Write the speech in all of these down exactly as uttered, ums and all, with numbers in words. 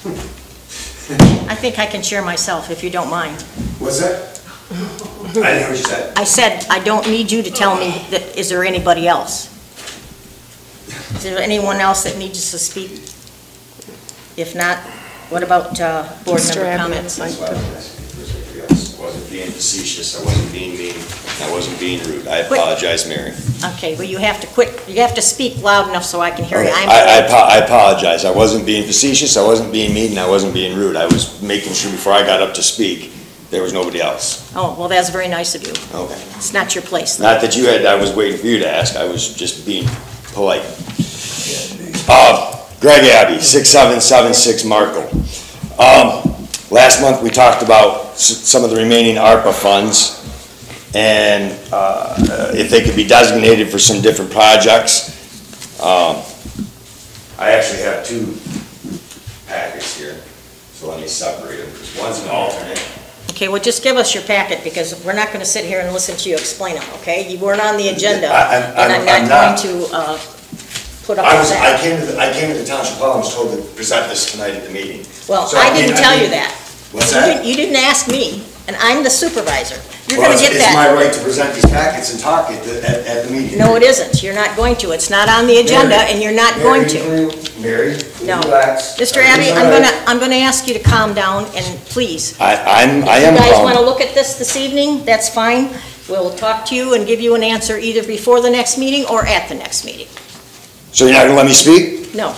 I think I can share myself if you don't mind. What's that? I didn't hear what you said. I said, I don't need you to tell me that, is there anybody else? Is there anyone else that needs to speak? If not, what about uh, board member comments? I wasn't being facetious, I wasn't being mean, I wasn't being rude. I apologize, Mary. Okay, well, you have to quit, you have to speak loud enough so I can hear you. Okay. I'm I, I, I apologize. I wasn't being facetious, I wasn't being mean, and I wasn't being rude. I was making sure before I got up to speak, there was nobody else. Oh, well, that's very nice of you. Okay. It's not your place, though. Not that you had, I was waiting for you to ask, I was just being polite. Uh, Greg Abbey, six seven seven six Markle. Um, last month we talked about s some of the remaining ARPA funds and uh, if they could be designated for some different projects. Um, I actually have two packets here, so let me separate them because one's an alternate. Okay, well, just give us your packet, because we're not going to sit here and listen to you explain them, okay? You weren't on the agenda, I- I'm- and I'm I'm- not I'm going not. to uh, put up I with was, I that. came to the, I came to the township hall and was told to present this tonight at the meeting. Well, So, I mean, didn't tell you mean- that. What's You that? didn't- You didn't ask me, and I'm the supervisor. You're Well, going to it's- get It's my that. right to present these packets and talk at the, at, at the meeting. No, it isn't. You're not going to. It's not on the agenda, Mary, and you're not Mary, going to. Mary, No. relax. Mister Abbey, Everything's I'm all going right. to, I'm going to ask you to calm down, and please. I, I'm, I am If you guys calm. want to look at this this evening, that's fine. We'll talk to you and give you an answer either before the next meeting or at the next meeting. So you're not gonna let me speak? No.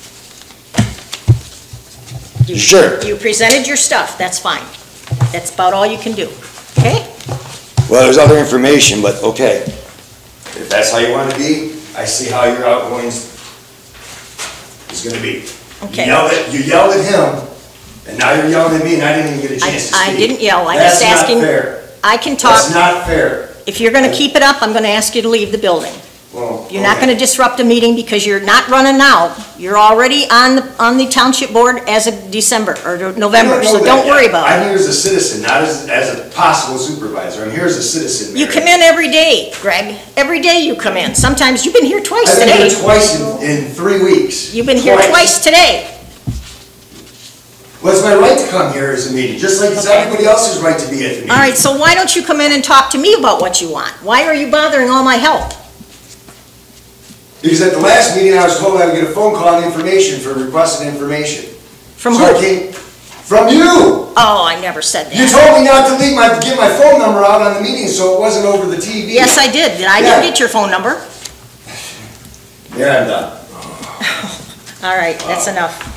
You sure? You presented your stuff, that's fine. That's about all you can do, okay? Well, there's other information, but okay. If that's how you want to be, I see how your outgoings is gonna be. Okay. You yelled at, you yelled at him, and now you're yelling at me, and I didn't even get a I, chance to speak. I didn't yell, I'm just That's asking. not fair. I can That's talk. not fair. If you're gonna keep it up, I'm gonna ask you to leave the building. Well, You're not okay. gonna disrupt a meeting because you're not running now. You're already on the, on the township board as of December, or November, You so know don't that worry yet. about it. I'm here as a citizen, not as, as a possible supervisor. I'm here as a citizen, You Mary. come in every day, Greg. Every day you come in. Sometimes, you've been here twice I've been today. here twice in, in three weeks. You've been here twice today. Well, it's my right to come here as a meeting, just like it's Okay. everybody else's right to be at the meeting. All right, so why don't you come in and talk to me about what you want? Why are you bothering all my help? Because at the last meeting, I was told I would get a phone call and information for requested information. From So I who? came- From you! Oh, I never said You that. told me not to leave my, give my phone number out on the meeting, so it wasn't over the T V. Yes, I did. I Yeah. did get your phone number. Yeah, I'm done. All right, that's enough.